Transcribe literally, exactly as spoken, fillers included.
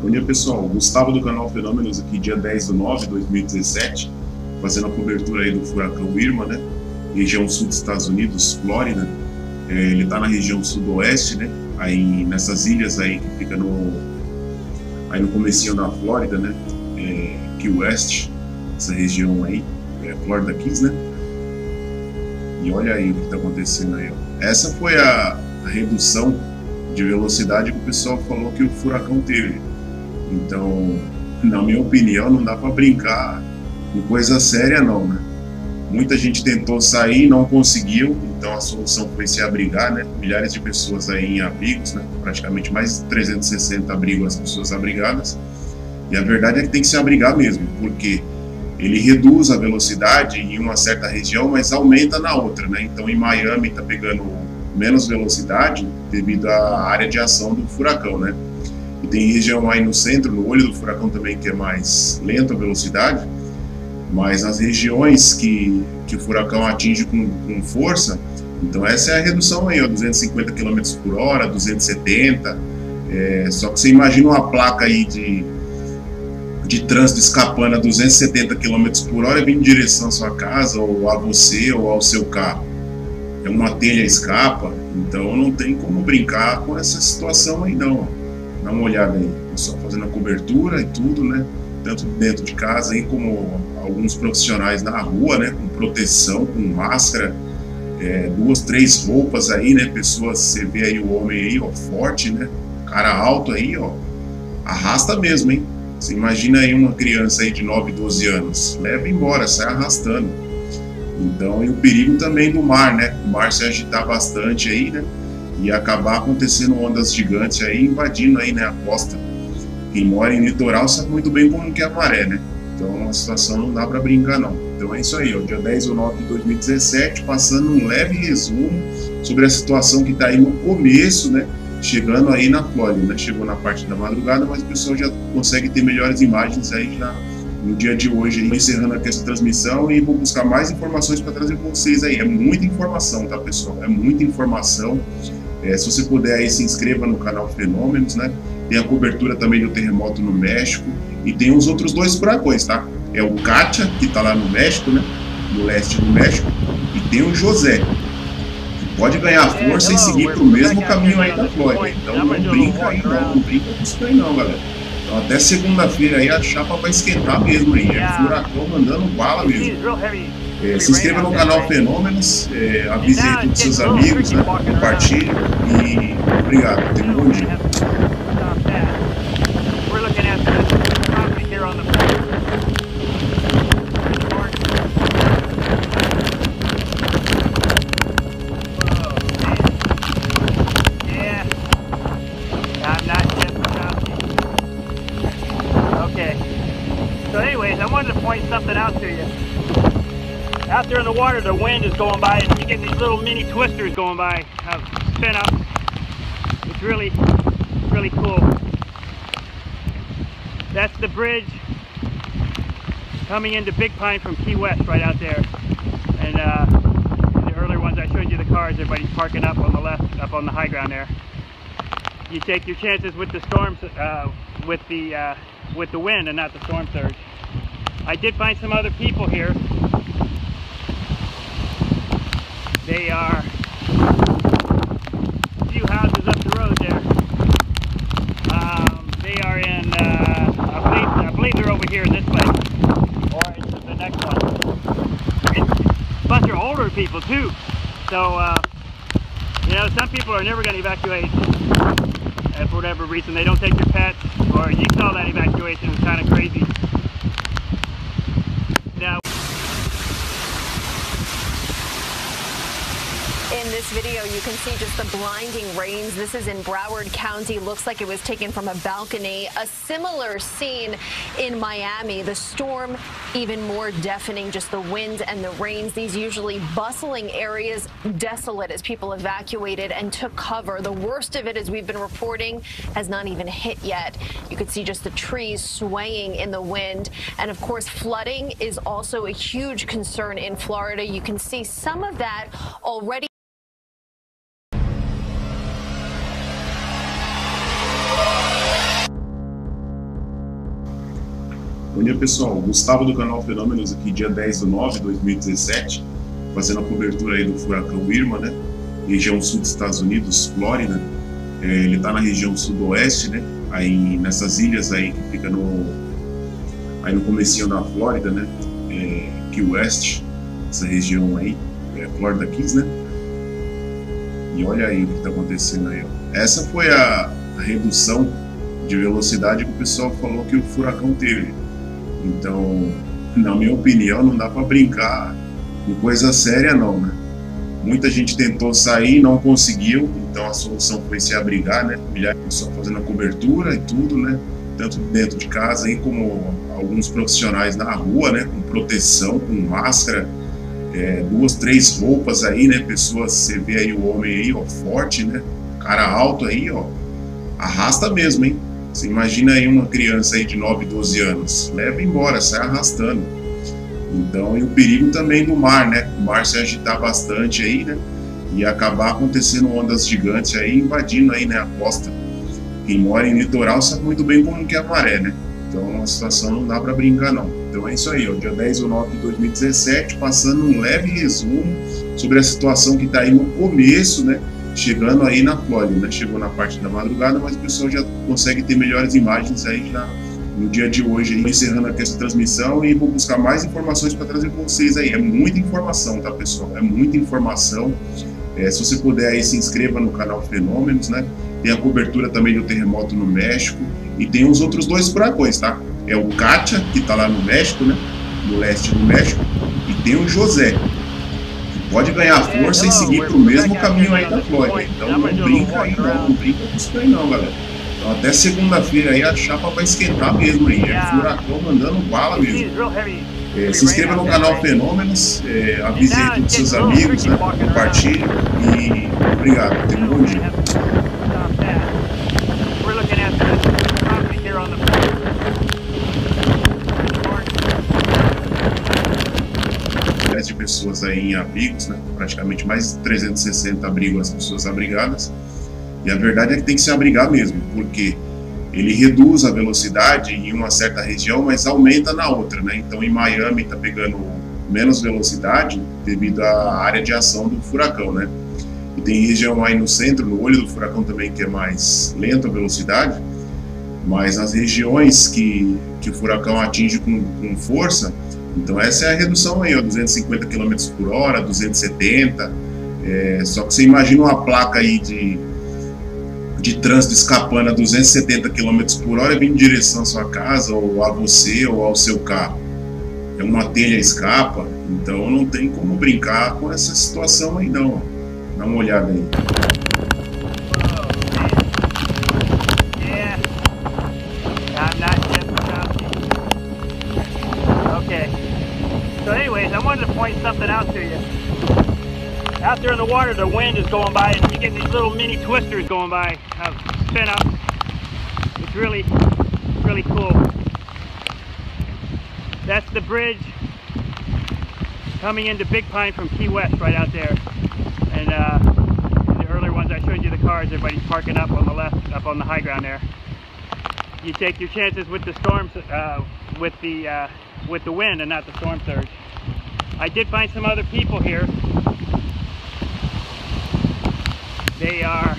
Bom dia, pessoal. Gustavo do canal Fenômenos aqui, dia dez de nove de dois mil e dezessete, fazendo a cobertura aí do furacão Irma, né? Região sul dos Estados Unidos, Flórida. É, ele está na região sudoeste, né? Aí nessas ilhas aí que fica no aí no comecinho da Flórida, né? É, Key West, essa região aí, é Florida Keys, né? E olha aí o que está acontecendo aí, ó. Essa foi a, a redução de velocidade que o pessoal falou que o furacão teve. Então, na minha opinião, não dá para brincar com coisa séria não, né? Muita gente tentou sair, não conseguiu, então a solução foi se abrigar, né? Milhares de pessoas aí em abrigos, né? Praticamente mais de trezentos e sessenta abrigos as pessoas abrigadas. E a verdade é que tem que se abrigar mesmo, porque ele reduz a velocidade em uma certa região, mas aumenta na outra, né? Então em Miami está pegando menos velocidade devido à área de ação do furacão, né? E tem região aí no centro, no olho do furacão também, que é mais lenta a velocidade, mas nas regiões que, que o furacão atinge com, com força, então essa é a redução aí, ó, duzentos e cinquenta quilômetros por hora, duzentos e setenta, é, só que você imagina uma placa aí de, de trânsito escapando a duzentos e setenta quilômetros por hora e vindo em direção à sua casa, ou a você, ou ao seu carro. É uma telha escapa, então não tem como brincar com essa situação aí não. Dá uma olhada aí, só fazendo a cobertura e tudo, né? Tanto dentro de casa aí como alguns profissionais na rua, né? Com proteção, com máscara, é, duas, três roupas aí, né? Pessoas, você vê aí o homem aí, ó, forte, né? Cara alto aí, ó, arrasta mesmo, hein? Você imagina aí uma criança aí de nove, doze anos, leva embora, sai arrastando. Então, e o perigo também do mar, né? O mar se agitar bastante aí, né? E acabar acontecendo ondas gigantes aí, invadindo aí, né, a costa. Quem mora em litoral sabe muito bem como que é a maré, né? Então, a situação não dá para brincar, não. Então é isso aí, ó, dia dez de nove de dois mil e dezessete, passando um leve resumo sobre a situação que está aí no começo, né? Chegando aí na Flórida, né? Chegou na parte da madrugada, mas o pessoal já consegue ter melhores imagens aí já no dia de hoje, aí, encerrando aqui essa transmissão, e vou buscar mais informações para trazer para vocês aí. É muita informação, tá, pessoal? É muita informação. É, se você puder aí, se inscreva no canal Fenômenos, né? Tem a cobertura também do terremoto no México, e tem os outros dois furacões, tá? É o Katia, que tá lá no México, né? No leste do México, e tem o José, que pode ganhar força e seguir pro mesmo caminho aí da Flórida. Então não brinca aí não, não brinca com isso aí não, galera. Então até segunda-feira aí a chapa vai esquentar mesmo aí, é furacão mandando bala mesmo. É, se inscreva no canal Fenômenos, é, avise aí todos os seus amigos, né? Compartilhe e obrigado, tenha um bom dia. So anyways, I wanted to point something out to you. Out there in the water, the wind is going by, and you get these little mini twisters going by, uh, spin up. It's really, really cool. That's the bridge coming into Big Pine from Key West, right out there. And uh, in the earlier ones I showed you the cars, everybody's parking up on the left, up on the high ground there. You take your chances with the storms, uh, with the uh, with the wind and not the storm surge. I did find some other people here. They are a few houses up the road there. Um, they are in, uh, I believe, I believe they're over here in this place, or into the next one. It's a bunch of older people too. So, uh, you know, some people are never going to evacuate. And for whatever reason, they don't take their pets, or you saw that evacuation, it was kind of crazy. Now, in this video, you can see just the blinding rains. This is in Broward County. Looks like it was taken from a balcony. A similar scene in Miami. The storm even more deafening, just the wind and the rains. These usually bustling areas desolate as people evacuated and took cover. The worst of it, as we've been reporting, has not even hit yet. You could see just the trees swaying in the wind. And of course, flooding is also a huge concern in Florida. You can see some of that already. dia, pessoal. Gustavo do canal Fenômenos aqui, dia dez de nove de dois mil e dezessete, fazendo a cobertura aí do furacão Irma, né? Região sul dos Estados Unidos, Flórida. É, ele está na região sudoeste, né? Aí nessas ilhas aí que fica no aí no comecinho da Flórida, né? É, Key West, essa região aí, é Florida Keys, né? E olha aí o que está acontecendo aí, ó. Essa foi a, a redução de velocidade que o pessoal falou que o furacão teve. Então, na minha opinião, não dá para brincar com coisa séria não, né? Muita gente tentou sair, não conseguiu, então a solução foi se abrigar, né? Milhares de pessoas fazendo a cobertura e tudo, né? Tanto dentro de casa aí como alguns profissionais na rua, né? Com proteção, com máscara, é, duas, três roupas aí, né? Pessoas, você vê aí o homem aí, ó, forte, né? Cara alto aí, ó, arrasta mesmo, hein? Você imagina aí uma criança aí de nove, doze anos, leva embora, sai arrastando. Então, e o perigo também do mar, né? O mar se agitar bastante aí, né? E acabar acontecendo ondas gigantes aí, invadindo aí, né, a costa. Quem mora em litoral sabe muito bem como que é a maré, né? Então, a situação não dá para brincar, não. Então é isso aí, ó, dia dez de nove de dois mil e dezessete, passando um leve resumo sobre a situação que está aí no começo, né? Chegando aí na Flórida, né? Chegou na parte da madrugada, mas o pessoal já consegue ter melhores imagens aí já no dia de hoje, aí, encerrando aqui essa transmissão, e vou buscar mais informações para trazer para vocês aí. É muita informação, tá, pessoal? É muita informação. É, se você puder aí, se inscreva no canal Fenômenos, né? Tem a cobertura também do terremoto no México e tem os outros dois furacões, tá? É o Katia, que tá lá no México, né? No leste do México, e tem o José, que pode ganhar força e seguir pro mesmo caminho aí da Flórida. Então não brinca aí, não, não brinca com isso aí não, galera. Então até segunda-feira aí a chapa vai esquentar mesmo aí. É furacão mandando bala mesmo. É, se inscreva no canal Fenômenos, é, avise aí todos os seus amigos, né? Compartilhe e obrigado. Tenha um bom dia. De pessoas aí em abrigos, né? Praticamente mais de trezentos e sessenta abrigos, as pessoas abrigadas. E a verdade é que tem que se abrigar mesmo, porque ele reduz a velocidade em uma certa região, mas aumenta na outra, né? Então em Miami tá pegando menos velocidade devido à área de ação do furacão, né? E tem região aí no centro, no olho do furacão também, que é mais lenta a velocidade, mas as regiões que, que o furacão atinge com, com força, então essa é a redução aí, ó, duzentos e cinquenta quilômetros por hora, duzentos e setenta, é, só que você imagina uma placa aí de, de trânsito escapando a duzentos e setenta quilômetros por hora e vindo em direção à sua casa, ou a você, ou ao seu carro. É uma telha escapa, então não tem como brincar com essa situação aí não. Dá uma olhada aí. So anyways, I wanted to point something out to you. Out there in the water, the wind is going by, and you get these little mini twisters going by, uh, spin up. It's really, really cool. That's the bridge coming into Big Pine from Key West, right out there. And uh, the earlier ones I showed you the cars, everybody's parking up on the left, up on the high ground there. You take your chances with the storms, uh, with the uh, with the wind and not the storm surge. I did find some other people here. They are